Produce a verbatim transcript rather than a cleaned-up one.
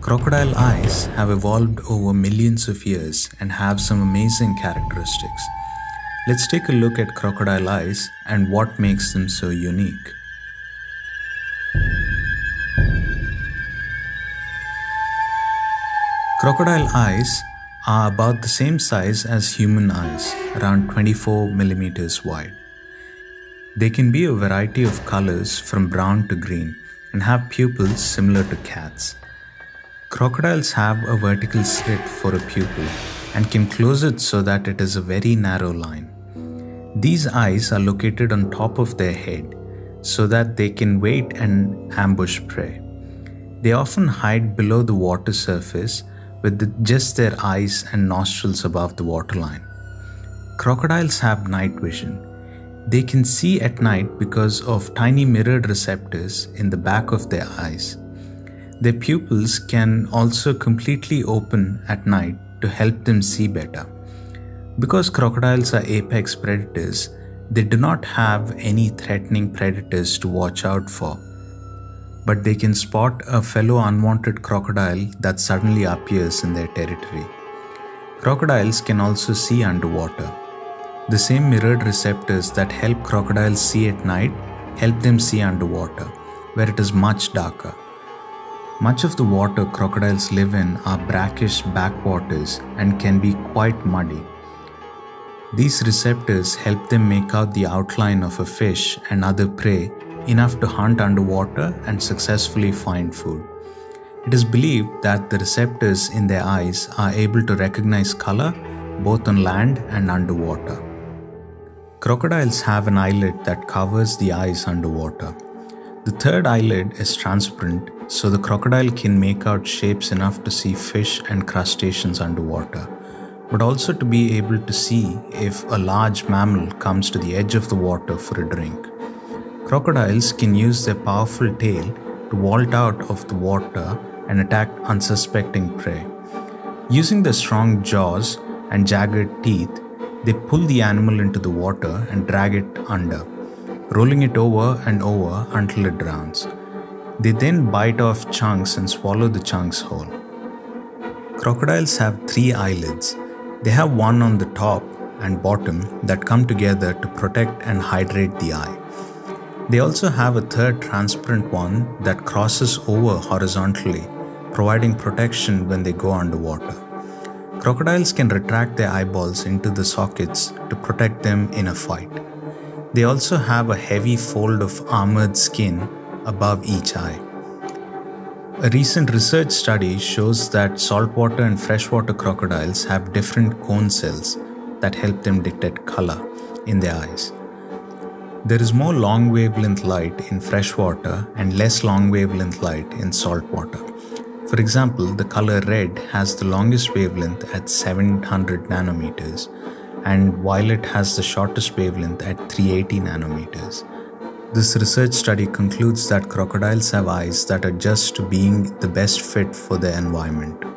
Crocodile eyes have evolved over millions of years and have some amazing characteristics. Let's take a look at crocodile eyes and what makes them so unique. Crocodile eyes are about the same size as human eyes, around twenty-four millimeters wide. They can be a variety of colors from brown to green and have pupils similar to cats. Crocodiles have a vertical slit for a pupil and can close it so that it is a very narrow line. These eyes are located on top of their head so that they can wait and ambush prey. They often hide below the water surface with the, just their eyes and nostrils above the waterline. Crocodiles have night vision. They can see at night because of tiny mirrored receptors in the back of their eyes. Their pupils can also completely open at night to help them see better. Because crocodiles are apex predators, they do not have any threatening predators to watch out for. But they can spot a fellow unwanted crocodile that suddenly appears in their territory. Crocodiles can also see underwater. The same mirrored receptors that help crocodiles see at night help them see underwater, where it is much darker. Much of the water crocodiles live in are brackish backwaters and can be quite muddy. These receptors help them make out the outline of a fish and other prey enough to hunt underwater and successfully find food. It is believed that the receptors in their eyes are able to recognize color both on land and underwater. Crocodiles have an eyelid that covers the eyes underwater. The third eyelid is transparent, so the crocodile can make out shapes enough to see fish and crustaceans underwater, but also to be able to see if a large mammal comes to the edge of the water for a drink. Crocodiles can use their powerful tail to vault out of the water and attack unsuspecting prey. Using their strong jaws and jagged teeth, they pull the animal into the water and drag it under, rolling it over and over until it drowns. They then bite off chunks and swallow the chunks whole. Crocodiles have three eyelids. They have one on the top and bottom that come together to protect and hydrate the eye. They also have a third transparent one that crosses over horizontally, providing protection when they go underwater. Crocodiles can retract their eyeballs into the sockets to protect them in a fight. They also have a heavy fold of armored skin above each eye. A recent research study shows that saltwater and freshwater crocodiles have different cone cells that help them detect color in their eyes. There is more long wavelength light in freshwater and less long wavelength light in saltwater. For example, the color red has the longest wavelength at seven hundred nanometers, and violet has the shortest wavelength at three hundred eighty nanometers. This research study concludes that crocodiles have eyes that adjust to being the best fit for their environment.